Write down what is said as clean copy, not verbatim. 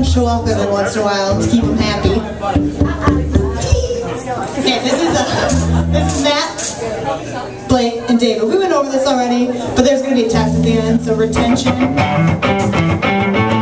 show off every once in a while to keep them happy. Okay, this is Matt, Blake, and David. We went over this already, but there's going to be a test at the end, so retention.